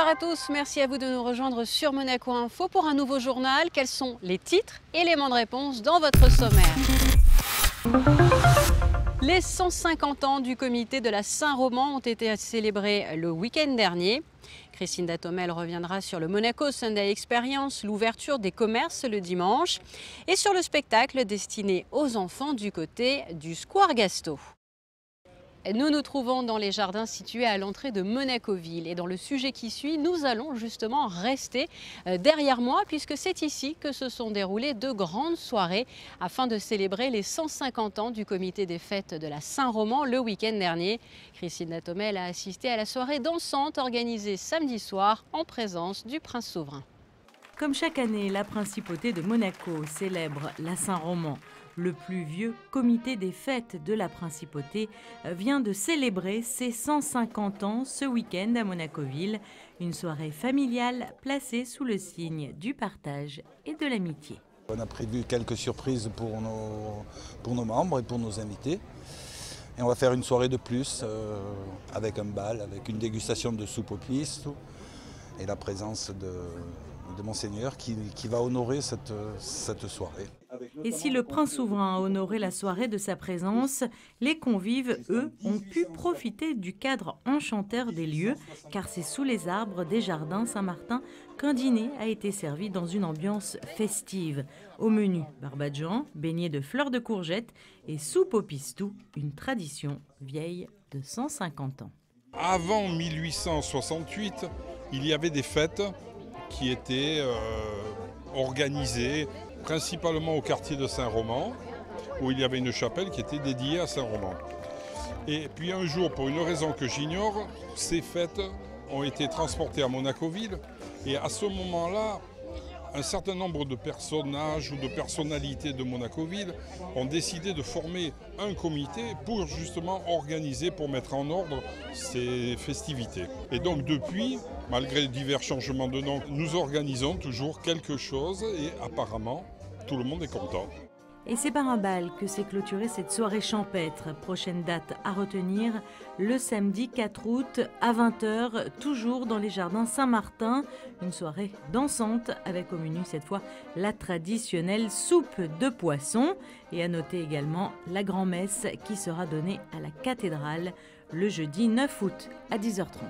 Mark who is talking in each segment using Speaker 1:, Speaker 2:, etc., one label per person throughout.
Speaker 1: Bonsoir à tous, merci à vous de nous rejoindre sur Monaco Info pour un nouveau journal. Quels sont les titres et éléments de réponse dans votre sommaire? Les 150 ans du comité de la Saint-Roman ont été célébrés le week-end dernier. Christine Datomel reviendra sur le Monaco Sunday Experience, l'ouverture des commerces le dimanche, et sur le spectacle destiné aux enfants du côté du Square Gasto. Nous nous trouvons dans les jardins situés à l'entrée de Monaco-Ville. Et dans le sujet qui suit, nous allons justement rester derrière moi puisque c'est ici que se sont déroulées de grandes soirées afin de célébrer les 150 ans du comité des fêtes de la Saint-Roman le week-end dernier. Christine Datomel a assisté à la soirée dansante organisée samedi soir en présence du prince souverain.
Speaker 2: Comme chaque année, la principauté de Monaco célèbre la Saint-Roman. Le plus vieux comité des fêtes de la principauté vient de célébrer ses 150 ans ce week-end à Monaco-Ville. Une soirée familiale placée sous le signe du partage et de l'amitié.
Speaker 3: On a prévu quelques surprises pour nos membres et pour nos invités. Et on va faire une soirée de plus avec un bal, avec une dégustation de soupe aux pistes et la présence de Monseigneur qui va honorer cette soirée.
Speaker 2: Et si le prince souverain a honoré la soirée de sa présence, les convives, eux, ont pu profiter du cadre enchanteur des lieux, car c'est sous les arbres des jardins Saint-Martin qu'un dîner a été servi dans une ambiance festive. Au menu, barbadjan, beignets de fleurs de courgettes et soupe au pistou, une tradition vieille de 150 ans.
Speaker 4: Avant 1868, il y avait des fêtes qui étaient organisées principalement au quartier de Saint-Roman, où il y avait une chapelle qui était dédiée à Saint-Roman. Et puis un jour, pour une raison que j'ignore, ces fêtes ont été transportées à Monaco-Ville. Et à ce moment-là, un certain nombre de personnages ou de personnalités de Monaco-Ville ont décidé de former un comité pour justement organiser, pour mettre en ordre ces festivités. Et donc depuis, malgré divers changements de nom, nous organisons toujours quelque chose et apparemment, tout le monde est content.
Speaker 2: Et c'est par un bal que s'est clôturée cette soirée champêtre. Prochaine date à retenir, le samedi 4 août à 20 h, toujours dans les jardins Saint-Martin. Une soirée dansante avec au menu cette fois la traditionnelle soupe de poisson. Et à noter également la grand-messe qui sera donnée à la cathédrale le jeudi 9 août à 10 h 30.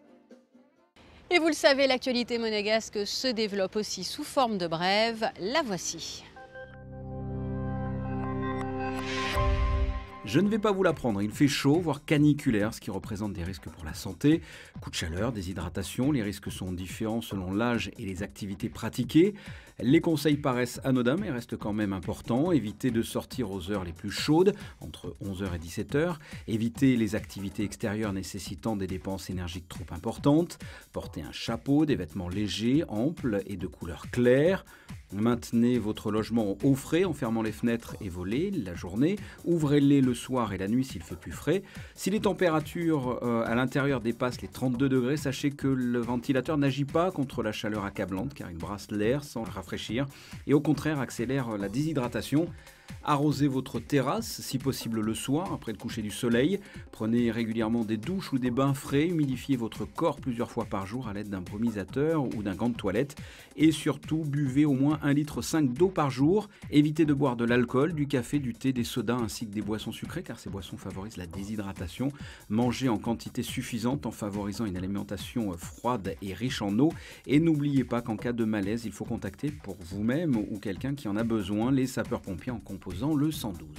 Speaker 1: Et vous le savez, l'actualité monégasque se développe aussi sous forme de brève. La voici.
Speaker 5: Je ne vais pas vous l'apprendre, il fait chaud, voire caniculaire, ce qui représente des risques pour la santé. Coup de chaleur, déshydratation, les risques sont différents selon l'âge et les activités pratiquées. Les conseils paraissent anodins mais restent quand même importants. Évitez de sortir aux heures les plus chaudes, entre 11 h et 17 h. Évitez les activités extérieures nécessitant des dépenses énergiques trop importantes. Portez un chapeau, des vêtements légers, amples et de couleur claire. Maintenez votre logement au frais en fermant les fenêtres et volets la journée. Ouvrez-les le soir et la nuit s'il fait plus frais. Si les températures à l'intérieur dépassent les 32 degrés, sachez que le ventilateur n'agit pas contre la chaleur accablante car il brasse l'air sans le rafraîchir et au contraire accélère la déshydratation. Arrosez votre terrasse, si possible le soir, après le coucher du soleil. Prenez régulièrement des douches ou des bains frais. Humidifiez votre corps plusieurs fois par jour à l'aide d'un brumisateur ou d'un gant de toilette. Et surtout, buvez au moins 1,5 litre d'eau par jour. Évitez de boire de l'alcool, du café, du thé, des sodas ainsi que des boissons sucrées, car ces boissons favorisent la déshydratation. Mangez en quantité suffisante en favorisant une alimentation froide et riche en eau. Et n'oubliez pas qu'en cas de malaise, il faut contacter pour vous-même ou quelqu'un qui en a besoin les sapeurs-pompiers en composant le 112.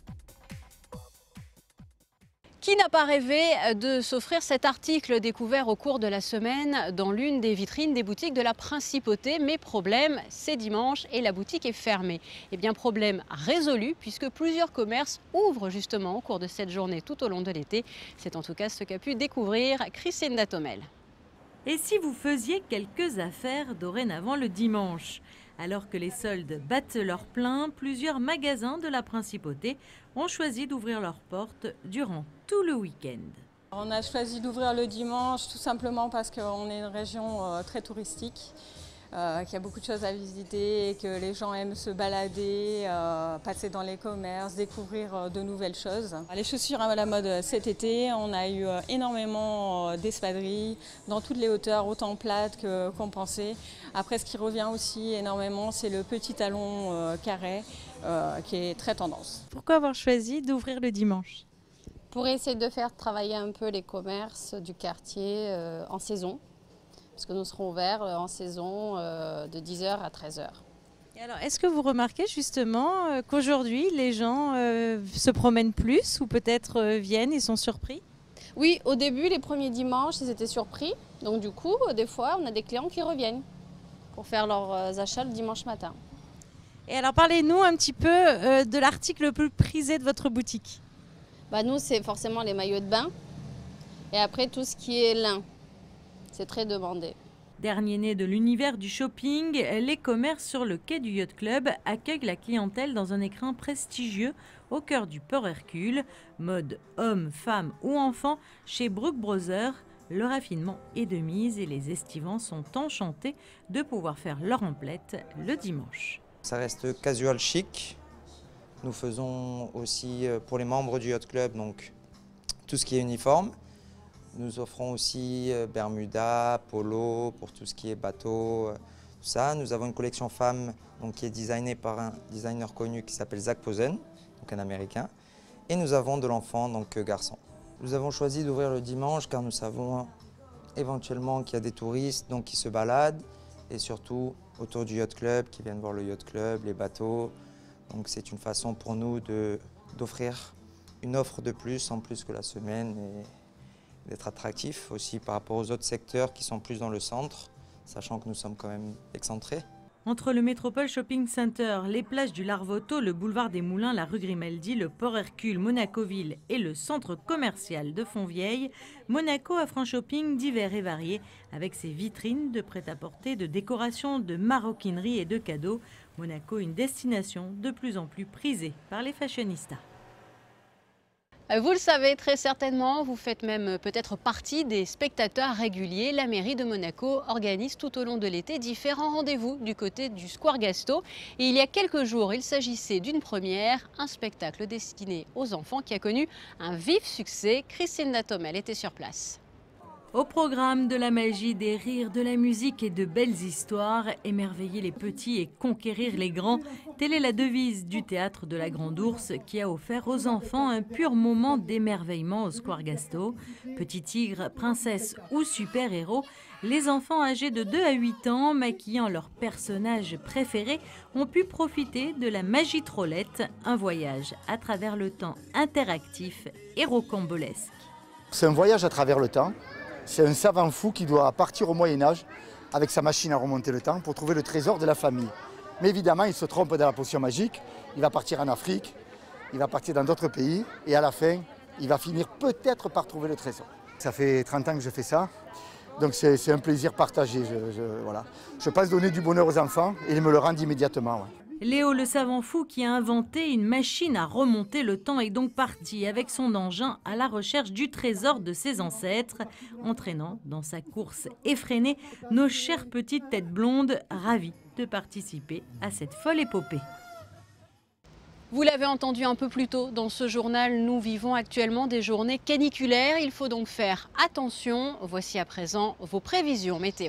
Speaker 1: Qui n'a pas rêvé de s'offrir cet article découvert au cours de la semaine dans l'une des vitrines des boutiques de la Principauté? Mais problème, c'est dimanche et la boutique est fermée. Eh bien, problème résolu puisque plusieurs commerces ouvrent justement au cours de cette journée tout au long de l'été. C'est en tout cas ce qu'a pu découvrir Christine Datomel.
Speaker 2: Et si vous faisiez quelques affaires dorénavant le dimanche? Alors que les soldes battent leur plein, plusieurs magasins de la Principauté ont choisi d'ouvrir leurs portes durant tout le week-end.
Speaker 6: On a choisi d'ouvrir le dimanche tout simplement parce qu'on est une région très touristique. qu'il y a beaucoup de choses à visiter et que les gens aiment se balader, passer dans les commerces, découvrir de nouvelles choses. Les chaussures à la mode cet été, on a eu énormément d'espadrilles dans toutes les hauteurs, autant plates que compensées. Après, ce qui revient aussi énormément, c'est le petit talon carré qui est très tendance.
Speaker 2: Pourquoi avoir choisi d'ouvrir le dimanche ?
Speaker 7: Pour essayer de faire travailler un peu les commerces du quartier en saison, parce que nous serons ouverts en saison de 10h à 13h.
Speaker 2: Et alors, est-ce que vous remarquez justement qu'aujourd'hui les gens se promènent plus ou peut-être viennent et sont surpris ?
Speaker 7: Oui, au début, les premiers dimanches, ils étaient surpris. Donc du coup, des fois, on a des clients qui reviennent pour faire leurs achats le dimanche matin.
Speaker 2: Et alors, parlez-nous un petit peu de l'article le plus prisé de votre boutique.
Speaker 7: Nous, c'est forcément les maillots de bain. Et après, tout ce qui est lin. C'est très demandé.
Speaker 2: Dernier né de l'univers du shopping, les commerces sur le quai du Yacht Club accueillent la clientèle dans un écrin prestigieux au cœur du port Hercule. Mode homme, femme ou enfant, chez Brooke Brothers, le raffinement est de mise et les estivants sont enchantés de pouvoir faire leur emplette le dimanche.
Speaker 8: Ça reste casual chic. Nous faisons aussi pour les membres du Yacht Club donc, tout ce qui est uniforme. Nous offrons aussi Bermuda, polo, pour tout ce qui est bateau, tout ça. Nous avons une collection femmes donc, qui est designée par un designer connu qui s'appelle Zac Posen, donc un Américain. Et nous avons de l'enfant, donc garçon. Nous avons choisi d'ouvrir le dimanche car nous savons éventuellement qu'il y a des touristes donc, qui se baladent et surtout autour du Yacht Club, qui viennent voir le Yacht Club, les bateaux. Donc c'est une façon pour nous d'offrir une offre de plus en plus que la semaine et d'être attractif aussi par rapport aux autres secteurs qui sont plus dans le centre, sachant que nous sommes quand même excentrés.
Speaker 2: Entre le Métropole Shopping Center, les plages du Larvoto, le boulevard des Moulins, la rue Grimaldi, le port Hercule, Monacoville et le centre commercial de Fontvieille, Monaco offre un shopping divers et varié avec ses vitrines de prêt-à-porter, de décoration, de maroquinerie et de cadeaux. Monaco, une destination de plus en plus prisée par les fashionistas.
Speaker 1: Vous le savez très certainement, vous faites même peut-être partie des spectateurs réguliers. La mairie de Monaco organise tout au long de l'été différents rendez-vous du côté du Square Gasto. Et il y a quelques jours, il s'agissait d'une première, un spectacle destiné aux enfants qui a connu un vif succès. Christine Datomel était sur place.
Speaker 2: Au programme de la magie, des rires, de la musique et de belles histoires, émerveiller les petits et conquérir les grands, telle est la devise du théâtre de la Grande Ourse qui a offert aux enfants un pur moment d'émerveillement au Square Gasto. Petits tigres, princesses ou super-héros, les enfants âgés de 2 à 8 ans, maquillant leurs personnages préférés, ont pu profiter de la magie trollette, un voyage à travers le temps interactif et rocambolesque.
Speaker 9: C'est un voyage à travers le temps. C'est un savant fou qui doit partir au Moyen-Âge avec sa machine à remonter le temps pour trouver le trésor de la famille. Mais évidemment, il se trompe dans la potion magique. Il va partir en Afrique, il va partir dans d'autres pays et à la fin, il va finir peut-être par trouver le trésor. Ça fait 30 ans que je fais ça, donc c'est un plaisir partagé. Voilà. Je pense donner du bonheur aux enfants et ils me le rendent immédiatement. Ouais.
Speaker 2: Léo, le savant fou qui a inventé une machine à remonter le temps, est donc parti avec son engin à la recherche du trésor de ses ancêtres, entraînant dans sa course effrénée nos chères petites têtes blondes ravies de participer à cette folle épopée.
Speaker 1: Vous l'avez entendu un peu plus tôt dans ce journal, nous vivons actuellement des journées caniculaires. Il faut donc faire attention. Voici à présent vos prévisions météo.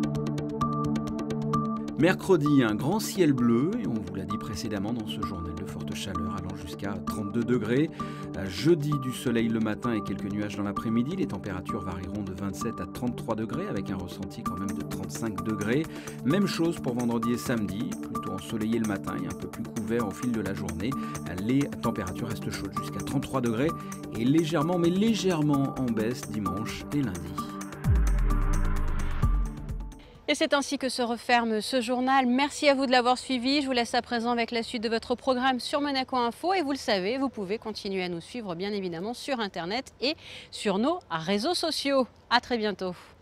Speaker 5: Mercredi, un grand ciel bleu, et on vous l'a dit précédemment dans ce journal, de forte chaleur allant jusqu'à 32 degrés. Jeudi, du soleil le matin et quelques nuages dans l'après-midi. Les températures varieront de 27 à 33 degrés avec un ressenti quand même de 35 degrés. Même chose pour vendredi et samedi, plutôt ensoleillé le matin et un peu plus couvert au fil de la journée. Les températures restent chaudes jusqu'à 33 degrés et légèrement, mais légèrement en baisse dimanche et lundi.
Speaker 1: Et c'est ainsi que se referme ce journal. Merci à vous de l'avoir suivi. Je vous laisse à présent avec la suite de votre programme sur Monaco Info. Et vous le savez, vous pouvez continuer à nous suivre bien évidemment sur Internet et sur nos réseaux sociaux. À très bientôt.